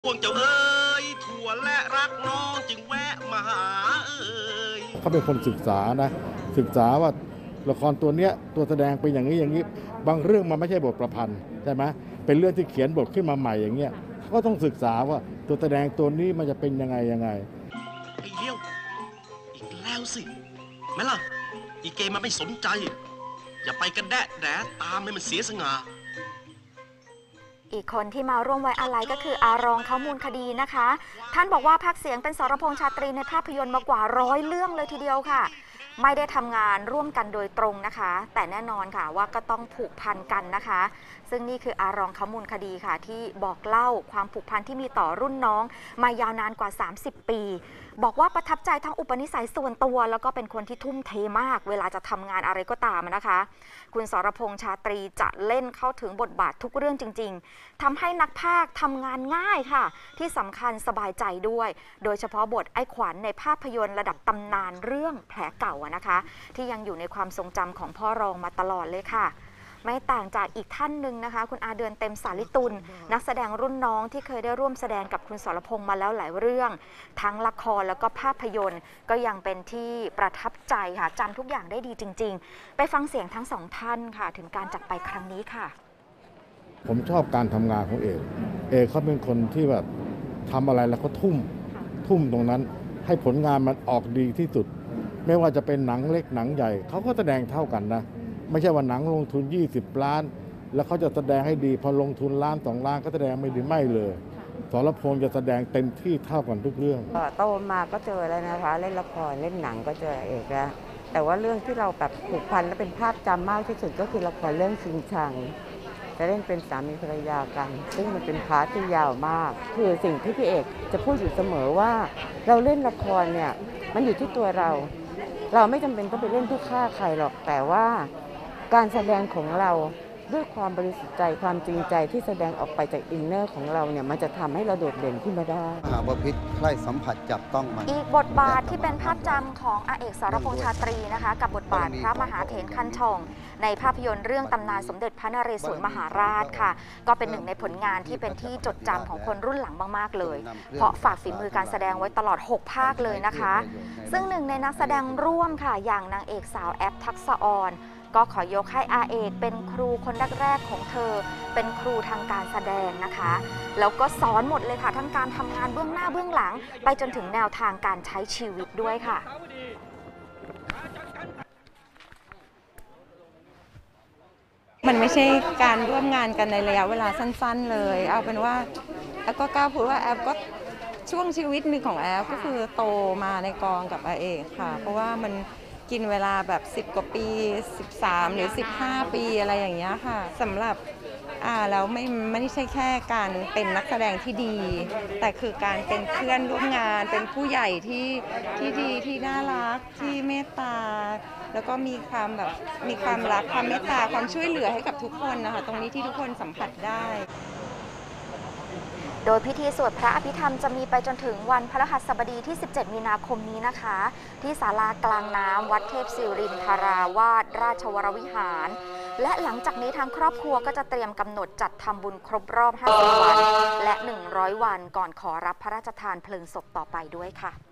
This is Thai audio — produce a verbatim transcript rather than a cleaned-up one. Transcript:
พวงเจ้าเอ๋ยถั่วและรักน้องจึงแวะมาหาเอ๋ยเขาเป็นคนศึกษานะศึกษาว่าละครตัวเนี้ยตัวแสดงเป็นอย่างนี้อย่างนี้บางเรื่องมันไม่ใช่บทประพันธ์ใช่ไหมเป็นเรื่องที่เขียนบทขึ้นมาใหม่อย่างเงี้ยก็ต้องศึกษาว่าตัวแสดงตัวนี้มันจะเป็นยังไงยังไงไอ้เลี้ยวอีกแล้วสิแม่ล่ะอีเกมมันไม่สนใจอย่าไปกันแดะแดะตามให้มันเสียสง่าอีกคนที่มาร่วมไว้อาลัยก็คืออารองเขามูลคดีนะคะท่านบอกว่าพากย์เสียงเป็นสรพงษ์ชาตรีในภาพยนตร์มากว่าร้อยเรื่องเลยทีเดียวค่ะไม่ได้ทำงานร่วมกันโดยตรงนะคะแต่แน่นอนค่ะว่าก็ต้องผูกพันกันนะคะซึ่งนี่คืออารองเขามูลคดีค่ะที่บอกเล่าความผูกพันที่มีต่อรุ่นน้องมายาวนานกว่าสามสิบปีบอกว่าประทับใจทั้งอุปนิสัยส่วนตัวแล้วก็เป็นคนที่ทุ่มเทมากเวลาจะทำงานอะไรก็ตามนะคะคุณสรพงษ์ชาตรีจะเล่นเข้าถึงบทบาททุกเรื่องจริงๆทำให้นักพากย์ทำงานง่ายค่ะที่สำคัญสบายใจด้วยโดยเฉพาะบทไอ้ขวัญในภาพยนตร์ระดับตำนานเรื่องแผลเก่านะคะที่ยังอยู่ในความทรงจำของพ่อรองมาตลอดเลยค่ะไม่ต่างจากอีกท่านหนึ่งนะคะคุณอาเดือนเต็มสาลิตุลนักแสดงรุ่นน้องที่เคยได้ร่วมแสดงกับคุณสรพงษ์มาแล้วหลายเรื่องทั้งละครแล้วก็ภาพยนตร์ก็ยังเป็นที่ประทับใจค่ะจำทุกอย่างได้ดีจริงๆไปฟังเสียงทั้งสองท่านค่ะถึงการจากไปครั้งนี้ค่ะผมชอบการทำงานของเอกเอกเขาเป็นคนที่แบบทำอะไรแล้วเขาทุ่มทุ่มตรงนั้นให้ผลงานมันออกดีที่สุดไม่ว่าจะเป็นหนังเล็กหนังใหญ่เขาก็แสดงเท่ากันนะไม่ใช่ว่าหนังลงทุนยี่สิบล้านแล้วเขาจะแสดงให้ดีพอลงทุนล้านสองล้านก็แสดงไม่ดีไม่เลยสรพงษ์จะแสดงเต็มที่เท่ากันทุกเรื่องโตมาก็เจอแล้วนะคะเล่นละครเล่นหนังก็เจอเอกแล้วแต่ว่าเรื่องที่เราแบบผูกพันและเป็นภาพจำมากที่สุดก็คือละครเรื่องชิงชังจะเล่นเป็นสามีภรรยากันซึ่งมันเป็นพาร์ทที่ยาวมากคือสิ่งที่พี่เอกจะพูดอยู่เสมอว่าเราเล่นละครเนี่ยมันอยู่ที่ตัวเราเราไม่จำเป็นต้องไปเล่นเพื่อฆ่าใครหรอกแต่ว่าการแสดงของเราด้วยความบริสุทธิ์ใจความจริงใจที่แสดงออกไปจากอินเนอร์ของเราเนี่ยมันจะทำให้เราโดดเด่นขึ้นมาได้หาบพิษใครสัมผัสจับต้องมันอีกบทบาทที่เป็นภาพจำของอาเอกสรพงษ์ชาตรีนะคะกับบทบาทพระมหาเถรคันช่องในภาพยนตร์เรื่องตำนานสมเด็จพระนเรศวรมหาราชค่ะก็เป็นหนึ่งในผลงานที่เป็นที่จดจำของคนรุ่นหลังมากๆเลยเพราะฝากฝีมือการแสดงไว้ตลอดหกภาคเลยนะคะซึ่งหนึ่งในนักแสดงร่วมค่ะอย่างนางเอกสาวแอปทักษะออนก็ขอยกให้อาเอกเป็นครูคนแรกๆของเธอเป็นครูทางการแสดงนะคะแล้วก็สอนหมดเลยค่ะทั้งการทำงานเบื้องหน้าเบื้องหลังไปจนถึงแนวทางการใช้ชีวิตด้วยค่ะมันไม่ใช่การร่วมงานกันในระยะเวลาสั้นๆเลยเอาเป็นว่าแอฟก็กล้าพูดว่าแอฟก็ช่วงชีวิตหนึ่งของแอฟก็คือโตมาในกองกับอาเอกค่ะเพราะว่ามันกินเวลาแบบสิบกว่าปีสิบสามหรือสิบห้าปีอะไรอย่างเงี้ยค่ะสำหรับอ่าแล้วไม่ไม่ใช่แค่การเป็นนักแสดงที่ดีแต่คือการเป็นเพื่อนร่วมงานเป็นผู้ใหญ่ที่ที่ดีที่น่ารักที่เมตตาแล้วก็มีความแบบมีความรักความเมตตาความช่วยเหลือให้กับทุกคนนะคะตรงนี้ที่ทุกคนสัมผัสได้โดยพิธีสวดพระอภิธรรมจะมีไปจนถึงวันพฤหัสบดีที่สิบเจ็ดมีนาคมนี้นะคะที่ศาลากลางน้ำวัดเทพศิรินทราวาสราชวรวิหารและหลังจากนี้ทางครอบครัวก็จะเตรียมกำหนดจัดทำบุญครบรอบห้าสิบวันและหนึ่งร้อยวันก่อนขอรับพระราชทานเพลิงศพต่อไปด้วยค่ะ